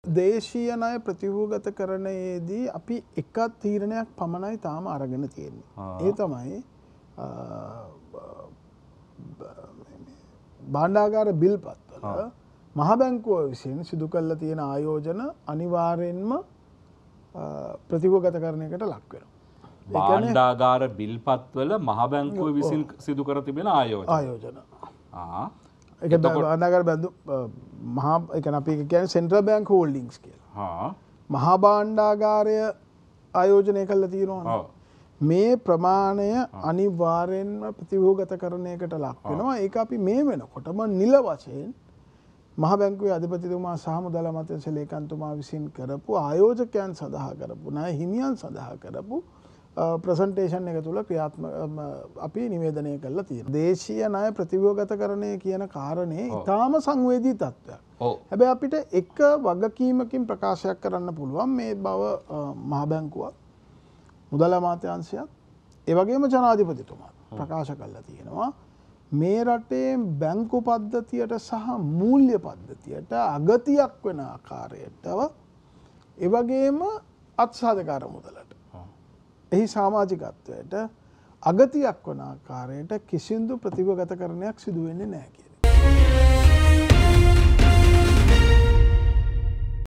දේශීය ණය ප්‍රතිව්‍යුහගත කරණයේදී අපි එක තීරණයක් පමණයි තාම අරගෙන තියෙන්නේ. ඒ තමයි භාණ්ඩාගාර බිල්පත්වල මහ බැංකුව විසින් සිදු කරලා තියෙන ආයෝජන අනිවාර්යෙන්ම ප්‍රතිව්‍යුහගත කරණයකට ලක් වෙනවා. භාණ්ඩාගාර බිල්පත්වල මහ බැංකුව විසින් සිදු කර තිබෙන ආයෝජන. ඒක භාණ්ඩාගාර බැඳු මහා ඒ කියන්නේ අපි කියන්නේ සෙන්ට්‍රල් බැංක් හෝල්ඩින්ග්ස් කියලා. මහා භාණ්ඩාගාරය ආයෝජනය කළා තියෙනවා. මේ ප්‍රමාණය අනිවාර්යෙන්ම ප්‍රතිව්‍යුහගත කරණයකට ලක් වෙනවා. ඒක අපි මේ වෙනකොටම නිල වශයෙන් මහ බැංකුවේ අධිපතිතුමා සහ මුදල් අමාත්‍යාංශ ලේකම්තුමා විසින් කරපු ආයෝජකයන් සඳහා කරපු ණය හිමියන් සඳහා කරපු ප්‍රසන්ටේෂන් එක තුළ ක්‍රියාත්මක අපි නිවේදනය කරලා තියෙනවා. දේශීය ණය ප්‍රතිව්‍යුහගතකරණය කියන කාරණේ ඉතාම සංවේදී තත්ත්වයක්. හැබැයි අපිට එක වගකීමකින් ප්‍රකාශයක් කරන්න පුළුවන් මේ බව මහ බැංකුවත් මුදල් අමාත්‍යාංශයත් ඒ වගේම ජනාධිපතිතුමා ප්‍රකාශ කරලා තියෙනවා. මේ රටේ බැංකු පද්ධතියට සහ මූල්‍ය පද්ධතියට අගතියක් වෙන ආකාරයටව ඒ වගේම අත්සාධකාර මුදලට එහි සමාජිකත්වයට අගතියක් වන ආකාරයට කිසිදු ප්‍රතිව්‍යුහගතකරණයක් සිදු වෙන්නේ නැහැ කියලා.